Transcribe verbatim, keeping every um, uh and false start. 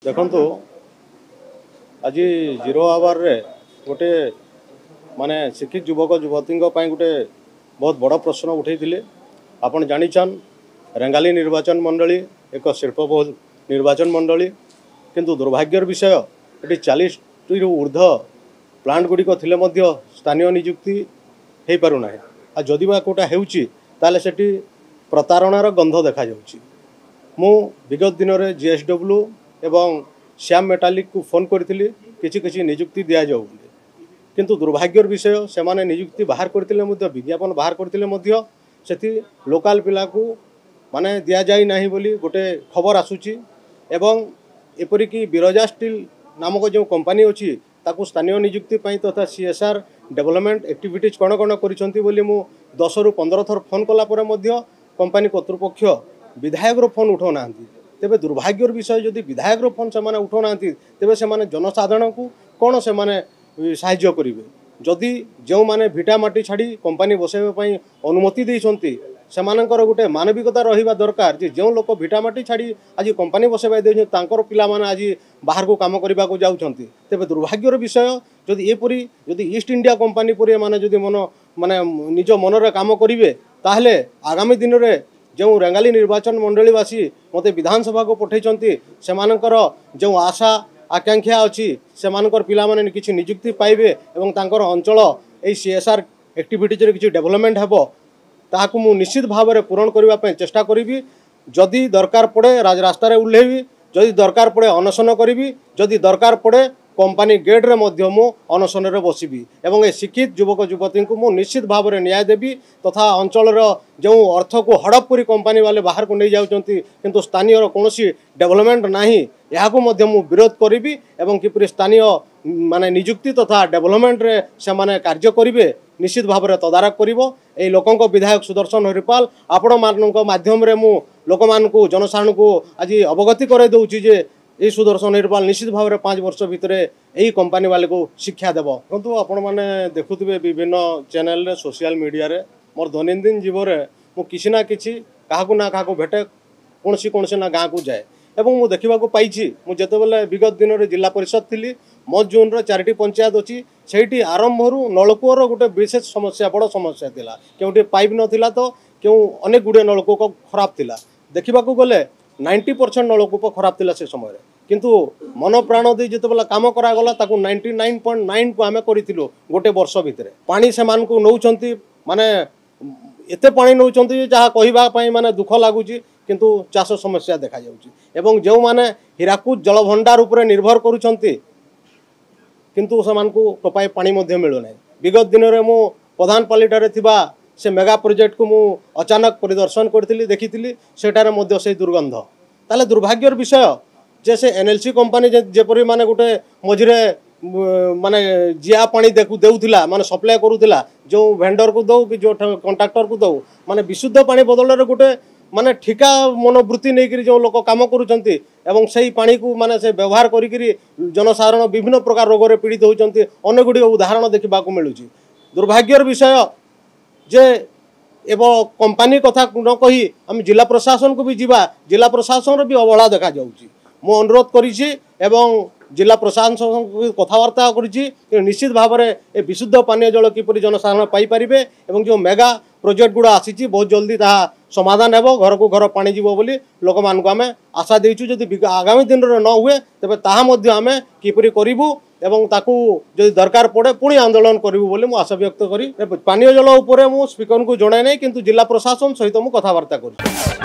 देखु आज zero hour रे गोटे माने शिक्षित युवक युवती गोटे बहुत बड़ प्रश्न उठे आपन जानिछन रेंगाली निर्वाचन मंडली एक शिल्पबहुल निर्वाचन मंडली किंतु दुर्भाग्यर विषय ये चालीस रु ऊर्ध प्लांट गुड़िक थिले मध्य स्थानीय नियुक्ति हो पारुना आ जदि बा कोटा हेउची ताले सेठी प्रतारणार गंध देखा जाउची। मु विगत दिन में जीएसडब्ल्यू एवं श्याम मेटालिक को फोन करी किसी किसी नियुक्ति दि जाऊ किंतु दुर्भाग्यर विषय से माने नियुक्ति बाहर करते विज्ञापन बाहर करते से लोकाल पिला को माने दि जाई नहीं बोली गोटे खबर आसूची एवं एपरिक बिरजा स्टील नामक जो कंपनी अच्छी ताकू स्थानीय नियुक्ति तथा सीएसआर डेवलपमेंट एक्टिविटीज कौन कौन करी मु दस रु पंद्रह थर फोन कलापर कंपनी कर्तृपक्ष विधायक फोन उठाऊ ना तेबे दुर्भाग्यर विषय जदि विधायक फोन से माने उठाऊ ना तेबे से माने जनसाधारण को कौन से माने साहाय्य करेंगे जदि जो माने भिटा माटी छाड़ी कंपनी बसाइवाई अनुमति देइछंती सेमानकर गोटे मानविकता रहिबा दरकार जे जो लोक भिटा माटी छाड़ी आज कंपनी बसाइबा दे तांकर पिला माने आज बाहर को काम करने को जाउछंती तेबे दुर्भाग्यर विषय जदि एपरी जदि ईस्ट इंडिया कंपनी परि माने जदि मन माने निज मनरे काम करिवे ताहले आगामी दिन रे जो रेंगाली निर्वाचन मंडलीवासी मते विधानसभा को पठेइछंती सेमानकर जो आशा आकांक्षा अच्छी सेमानकर पिला माने किछि नियुक्ति पाइबे एवं तांकर अंचल ए सीएसआर एक्टिविटीज रे किछि डेवलपमेंट हेबो ताहाकु मु निश्चित भाव में पूरण करबा पय चेष्टा करिवि। जदि दरकार पड़े राज रास्ता रे उल्लेबी जदि दरकार पड़े अनशन करिवि जदि दरकार पड़े कंपनी गेट रे मध्य मु अनशन रे बसिबी एवं ए शिक्षित युवक युवती को मु निश्चित भाव में न्याय देवी तथा अंचल जो अर्थ को हड़प करी कंपनी वाले बाहर को नहीं जाउछंती किंतु स्थानीय कौनसी डेवलपमेंट नाही याकू मध्य मु विरोध करिवि एवं किपरि स्थानीय माने नियुक्ति तथा डेवलपमेंट रे से माने कार्य करिवे निश्चित भाव में तदारक करिवो। एई लोकंक विधायक सुदर्शन हरिपाल आपण मानक माध्यम रे मु लोक मान को जनसाधारण को आज अवगति करे दउची जे ये सुदर्शन हरिपाल निश्चित भाव में पाँच वर्ष भितर यही कंपनी वाले को शिक्षा देव किंतु आपण मैंने देखुवे विभिन्न चैनल रे सोशल मीडिया रे मोर दैनंदिन जीवन में मु किसी ना किसी क्या ना क्या भेटे कौन सी कौन ना गाँव को जाए एवं मु देखा पाई मुझे विगत दिन में जिला परिषद थी मो जोन रे चारिटी पंचायत अच्छी से आरंभ नलकूर गोटे विशेष समस्या बड़ समस्या थिला क्योंकि पाइप नथिला तो क्यों अनेक गुड़े नलकूप खराब थिला देखा गले नाइंटी परसेंट नलकूप खराब थिला से समय किंतु मन प्राण दे जिते बेला काम करागला ताकू नाइंटी नाइन पॉइंट नाइन को आम करूँ गोटे वर्ष भितर पानी से नौकरी माने एते पानी नौकरी जहाँ कहवाई माने दुख लगुच किंतु चाष समस्या देखा जाउची एवं जो माने हीराकुद जल भंडार उपरे निर्भर करुछंती किंतु समान को टोपाए पानी मध्य मिलु नै। विगत दिन में मु प्रधानपालिटारे थिबा से मेगा प्रोजेक्ट को मु अचानक परिदर्शन करथिली देखिथिली सेटारे मध्य से दुर्गंध ताले दुर्भाग्यर विषय जे से एनएलसी कंपनी जेपरि माने गोटे मझिरे माने जिया पानी देखु देउथिला माने सप्लाई करूथिला जो वेंडर को दो कि जो कॉन्ट्रैक्टर को दो माने विशुद्ध पानी बदल रे गोटे माने ठिका मनोवृत्ति नहीं जो लोक काम करुँच एवं से पानी को माने से व्यवहार करी जनसाधारण विभिन्न प्रकार रोग रे पीड़ित होती अनेक गुड़िक उदाहरण देखा मिलूँ। दुर्भाग्यर विषय जे एवं कंपनी कथा न कही आम जिला प्रशासन को भी जीवा जिला प्रशासन भी अवहेला देखा जाउची मु अनुरोध करिछि एवं जिला प्रशासन कथबार्ता करिछि निश्चित भाव में ए विशुद्ध पानीय जल किपरि जनसाधारण पाई परिबे एवं जो मेगा प्रोजेक्ट गुड़ा आसी बहुत जल्दी ता समाधान हेबो घर को घर पानी जीवो बोली लोक मान को आमे आशा देइछु जदि आगामी दिन रे न हुए तबे ताहा मध्य आमे किपरि करिवु एवं ताकू जदि दरकार पड़े पुणी आंदोलन करिवु बोली मु आशा व्यक्त करी पानीय जल उपरे मु स्पीकर को जणाय नै किंतु जिला प्रशासन सहित मु कथबार्ता करी।